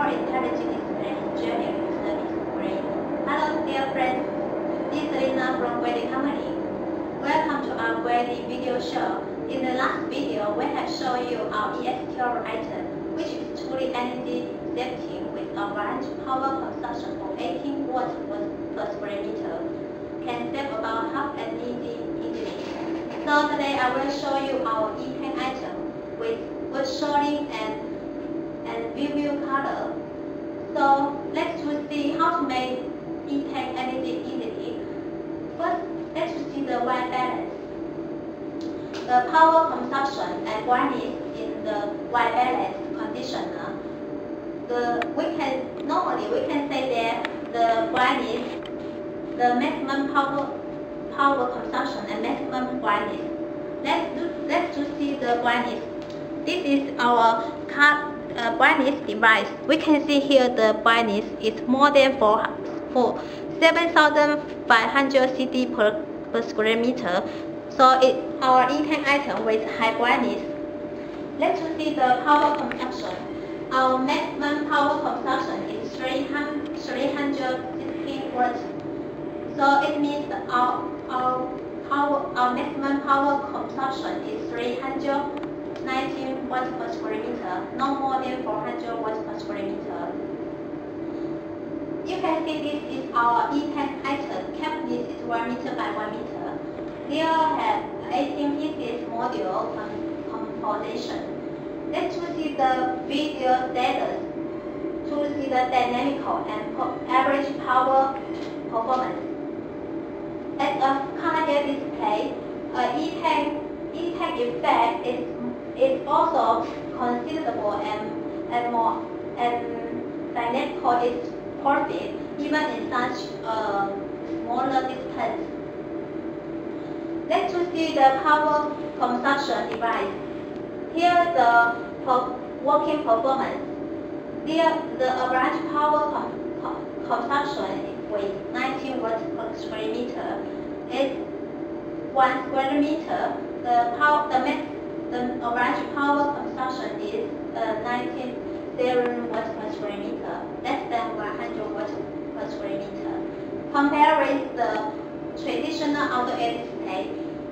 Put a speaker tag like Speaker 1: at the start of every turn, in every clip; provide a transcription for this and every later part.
Speaker 1: more intelligent display engineering user experience. Hello dear friends, this is Lina from Grady Company. Welcome to our Grady video show. In the last video, we have shown you our E10 item, which is truly energy saving with a range power consumption of 18 watts per square meter. Can save about half energy easily. So today I will show you our E10 item with good shading and view color. So let's see how to make E10 energy easily. First, let's see the white balance. The power consumption and brightness in the white balance conditioner. Normally we can say that the brightness, the maximum power consumption and maximum brightness. Let's see the brightness. This is our brightness device. We can see here the brightness is more than 7,500 ct per square meter. So our E10 item with high brightness. Let's see the power consumption. Our maximum power consumption is 360 watts. So it means our maximum power consumption is 319 watts per square meter, no more than 400 watts per square meter. You can see this is our E10 item. This is 1 meter by 1 meter. There have 18 pieces module composition. Let's see the video status to see the dynamical and average power performance. As a color display, E10 effect is also considerable and dynamical is perfect even in such smaller distance. Let's see the power consumption device. Here the working performance. Here the average power consumption with 19 watts per square meter. At 1 square meter, the average power consumption is 19.0 watts per square meter, less than 100 watts per square meter. Compare with the traditional outdoor display.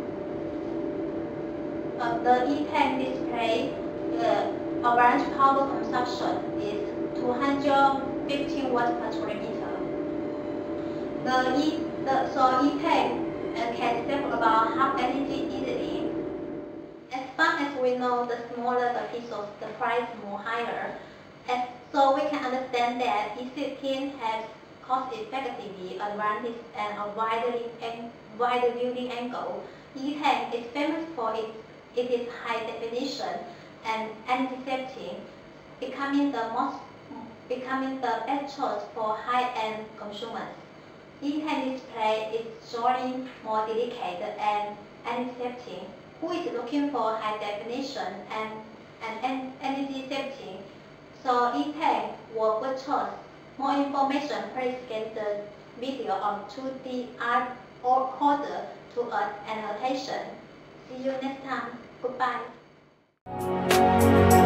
Speaker 1: The E10 display, the average power consumption is 215 watts per square meter. So E10 can save about half energy easily. As far as we know, the smaller the pixels, the price more higher. So we can understand that E10 has cost-effectively advantage and a wider viewing angle. E10 is famous for its high definition and anti-safety, becoming the best choice for high-end consumers. E10 display is showing more delicate and anti-safety. Who is looking for high definition and energy safety? So E10 was good choice. More information, please get the video on 2D art or order to an annotation. See you next time. Goodbye.